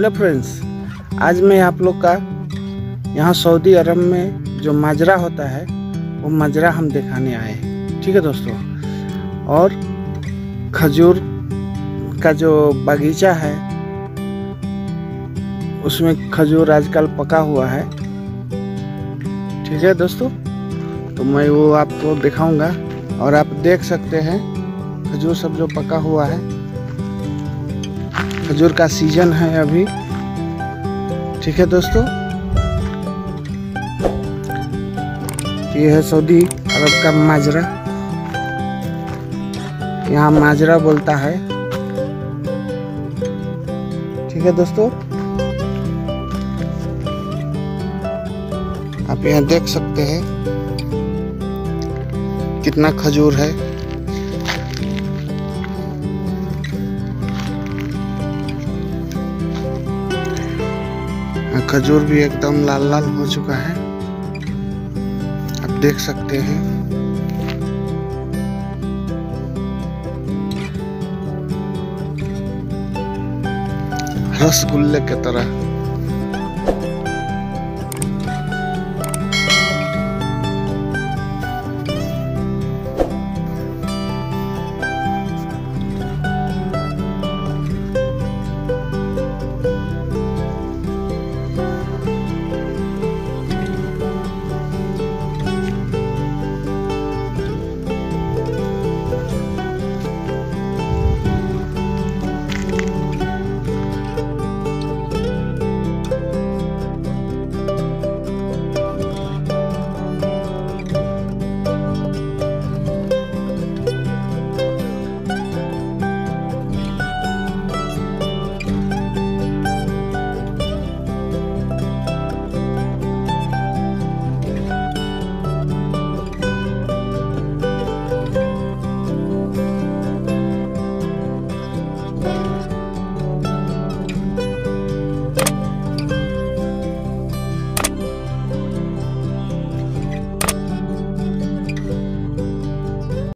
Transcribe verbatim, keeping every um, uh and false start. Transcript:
Hello friends, आज मैं आप लोग का यहाँ सऊदी अरब में जो माजरा होता है वो माजरा हम दिखाने आए हैं। ठीक है दोस्तों, और खजूर का जो बगीचा है उसमें खजूर आजकल पका हुआ है। ठीक है दोस्तों, तो मैं वो आपको दिखाऊंगा और आप देख सकते हैं खजूर सब जो पका हुआ है। खजूर का सीजन है अभी। ठीक है दोस्तों, ये है सऊदी अरब का माजरा। यहाँ माजरा बोलता है। ठीक है दोस्तों, आप यहाँ देख सकते हैं कितना खजूर है। खजूर भी एकदम लाल लाल हो चुका है, आप देख सकते हैं। रसगुल्ले की तरह।